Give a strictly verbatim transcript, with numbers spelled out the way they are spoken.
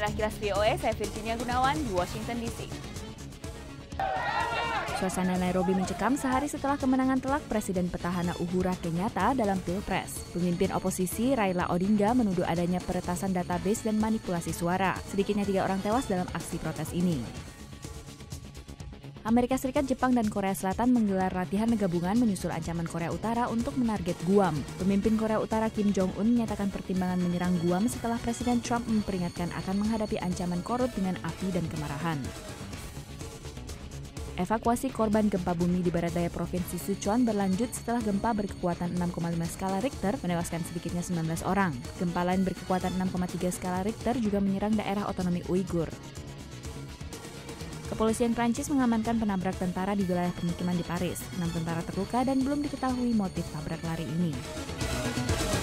Inilah Kilas V O A, saya Virginia Gunawan di Washington D C. Suasana Nairobi mencekam sehari setelah kemenangan telak Presiden petahana Uhuru Kenyatta dalam Pilpres. Pemimpin oposisi Raila Odinga menuduh adanya peretasan database dan manipulasi suara. Sedikitnya tiga orang tewas dalam aksi protes ini. Amerika Serikat, Jepang, dan Korea Selatan menggelar latihan gabungan menyusul ancaman Korea Utara untuk menarget Guam. Pemimpin Korea Utara Kim Jong-un menyatakan pertimbangan menyerang Guam setelah Presiden Trump memperingatkan akan menghadapi ancaman korup dengan api dan kemarahan. Evakuasi korban gempa bumi di barat daya Provinsi Sichuan berlanjut setelah gempa berkekuatan enam koma lima skala Richter menewaskan sedikitnya sembilan belas orang. Gempa lain berkekuatan enam koma tiga skala Richter juga menyerang daerah otonomi Uighur. Kepolisian Prancis mengamankan penabrak tentara di wilayah pemukiman di Paris. Enam tentara terluka dan belum diketahui motif tabrak lari ini.